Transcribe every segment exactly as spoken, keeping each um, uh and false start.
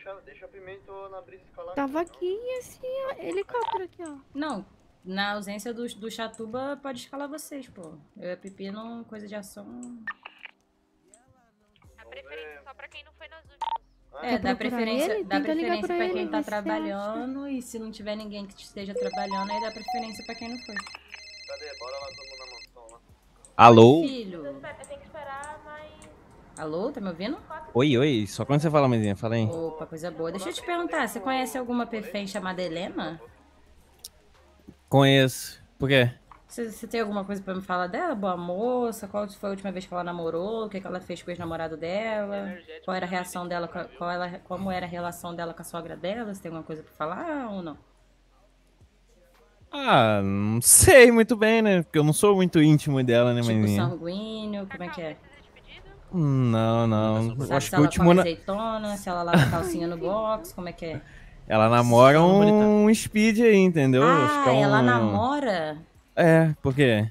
deixa, deixa Pimento na brisa escalar. Tava aqui esse helicóptero aqui, ó. Não, na ausência do, do Chatuba, pode escalar vocês, pô. Eu e a Pipi não, coisa de ação. A preferência só pra quem não foi nas últimas. É, dá preferência, ele? dá Tenta ligar preferência pra pra ele, quem tá ver se acha. trabalhando e se não tiver ninguém que esteja trabalhando, aí dá preferência pra quem não foi. Cadê? Bora lá, todo mundo na mansão lá. Alô? Filho. Tem que esperar mais... Alô, tá me ouvindo? Oi, oi. Só quando você fala, mãezinha, fala aí. Opa, coisa boa. Deixa eu te perguntar, você conhece alguma perfém chamada Helena? Conheço. Por quê? Você, você tem alguma coisa pra me falar dela? Boa moça? Qual foi a última vez que ela namorou? O que, que ela fez com o ex-namorado dela? Qual era a reação dela? com a- Qual ela, como era a relação dela com a sogra dela? Você tem alguma coisa pra falar ou não? Ah, não sei muito bem, né? Porque eu não sou muito íntimo dela, né, Tipo mãezinha? sanguíneo, como é que é? Não, não. Sabe Acho se que o ela último... come na- azeitona, se ela lava a calcinha no box, como é que é? Ela namora um speed aí, entendeu? Acho que Ah, é um... ela namora? É, por quê?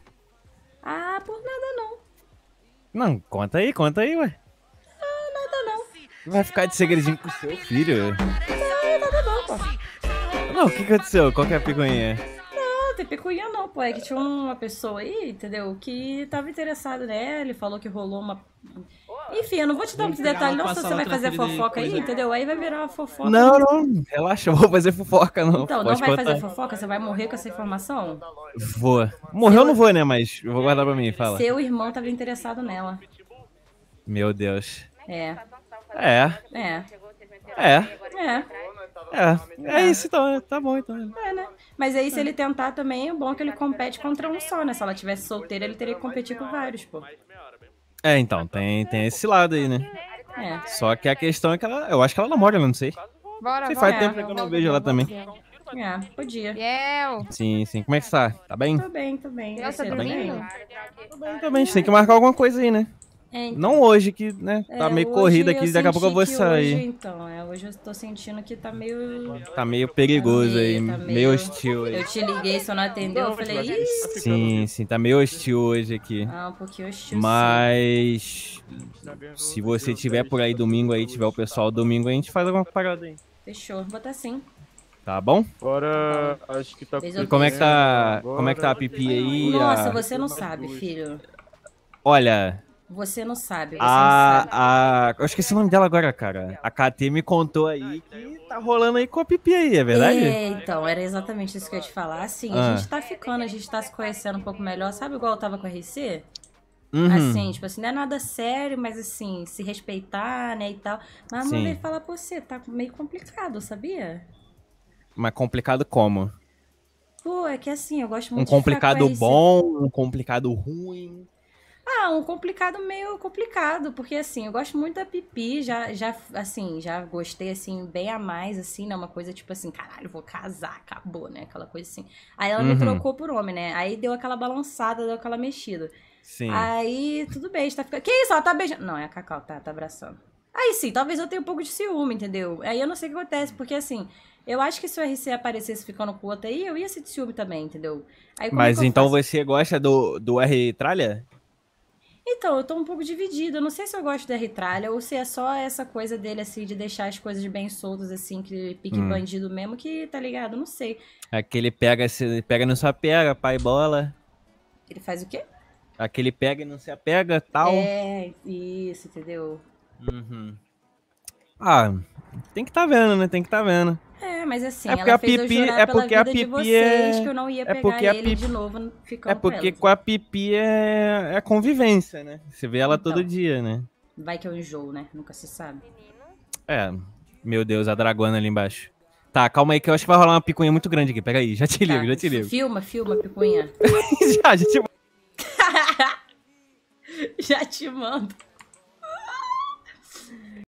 Ah, por nada não. Não, conta aí, conta aí, ué. Ah, nada não. Vai ficar de segredinho com o seu filho? Ah, nada não, pô. Não, o que aconteceu? Qual que é a picuinha? Não, tem picuinha não, pô. É que tinha uma pessoa aí, entendeu? Que tava interessado nela, falou que rolou uma... Enfim, eu não vou te dar muito detalhe não, se você vai fazer fofoca aí, entendeu? Aí vai virar uma fofoca. Não, não, relaxa, eu vou fazer fofoca, não. Então, não Pode vai contar. fazer fofoca? Você vai morrer com essa informação? Vou. Morreu eu não vou, né? Mas eu vou guardar pra mim, fala. Seu irmão tava interessado nela. Meu Deus. É. É, É. é, É. é. É isso então, é. Tá bom então. É, né? Mas aí, se ele tentar também, é bom que ele compete contra um só, né? Se ela tivesse solteira, ele teria que competir com vários, pô. É, então, tem, tem esse lado aí, né? É. Só que a questão é que ela. Eu acho que ela namora, eu não sei. Bora, Sei, bora. faz tempo que eu não vejo ela também. É, podia. Biel. Sim, sim. Como é que você tá? Tá bem? Tô bem, tô bem. Biel, tá Você, dormindo? Tô bem, tô bem. A gente tem que marcar alguma coisa aí, né? É, então. Não hoje, que, né? Tá É, meio hoje corrida aqui, eu daqui a pouco eu vou senti que sair. Hoje, então, é, hoje eu tô sentindo que tá meio... Tá meio perigoso Tá aí, meio- tá meio meio- hostil aí. Eu te liguei, se eu não atendeu, eu falei, ih, Sim, sim, tá meio hostil hoje aqui. ah, um pouquinho hostil. Mas se você tiver por aí domingo aí, tiver o pessoal domingo, a gente faz alguma parada aí. Sim. Fechou, vou tá sim. Tá bom? Bora, acho que tá... Beijo, beijo. Como é que tá, como é que tá a pipi aí? Nossa, a- você não sabe, filho. Olha, Você não sabe, você a, não sabe. a... Eu esqueci o nome dela agora, cara. A K T me contou aí que tá rolando aí com a pipi aí, é verdade? É, então, era exatamente isso que eu ia te falar. Assim, Ah. a gente tá ficando, a gente tá se conhecendo um pouco melhor. Sabe igual eu tava com a R C? Uhum. Assim, tipo assim, não é nada sério, mas assim, se respeitar, né, e tal. Mas a Sim. mãe veio falar pra você, tá meio complicado, sabia? Mas complicado como? Pô, é que assim, eu gosto Um muito de ficar com a complicado R C. bom, um complicado ruim. Ah, um complicado meio complicado, porque assim, eu gosto muito da Pipi, já, já, assim, já gostei, assim, bem a mais, assim, né, uma coisa tipo assim, caralho, vou casar, acabou, né, aquela coisa assim. Aí ela me Uhum. trocou por homem, né, aí deu aquela balançada, deu aquela mexida. Sim. Aí, tudo bem, a gente tá ficando... Que isso, ela tá beijando... Não, é a Cacau, tá, tá abraçando. Aí sim, talvez eu tenha um pouco de ciúme, entendeu? Aí eu não sei o que acontece, porque assim, eu acho que se o R C aparecesse ficando com o outro aí, eu ia ser de ciúme também, entendeu? Aí, como é Mas que eu então faço? você gosta do, do R Tralha? Então, eu tô um pouco dividida. Eu não sei se eu gosto da R-Tralha ou se é só essa coisa dele, assim, de deixar as coisas bem soltas, assim, que pique Hum. bandido mesmo, que, tá ligado? Eu não sei. Aquele pega, se pega não se apega, pai bola. Ele faz o quê? Aquele pega e não se apega, tal. É, isso, entendeu? Uhum. Ah, tem que tá vendo, né? Tem que tá vendo. É, mas assim, É porque ela a fez eu Pipi- jurar é pela porque a vida de Pipi vocês é- que eu não ia é pegar porque a ele Pipi- de novo ficando É porque com a Pipi é, é convivência, né? Você vê ela todo Então. dia, né? Vai que eu enjoo, né? Nunca se sabe. É. Meu Deus, a dragona ali embaixo. Tá, calma aí que eu acho que vai rolar uma picuinha muito grande aqui. Pega aí, já te ligo, Tá. já te ligo. Filma, filma, picuinha. já, já te Já te mando.